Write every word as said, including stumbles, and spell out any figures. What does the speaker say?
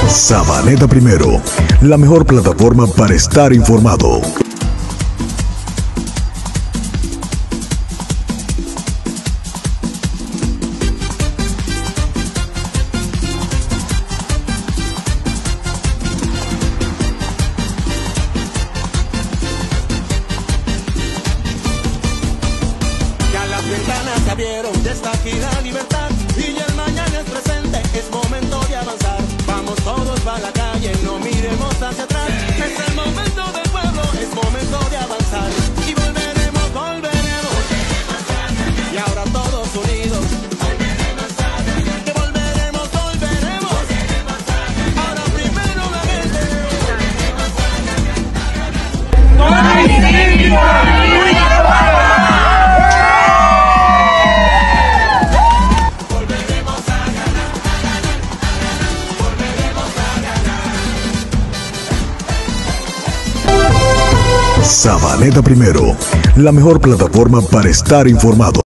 Sabaneta Primero, la mejor plataforma para estar informado. Ya las ventanas se abrieron, ya está aquí la libertad y ya el mañana es presente, es momento de avanzar. Vamos todos para la calle, no miremos hacia atrás. Es el momento del pueblo, es momento de avanzar. Y volveremos, volveremos. Y ahora todos unidos. Que volveremos, volveremos. Ahora primero la gente. Sabaneta Primero, la mejor plataforma para estar informado.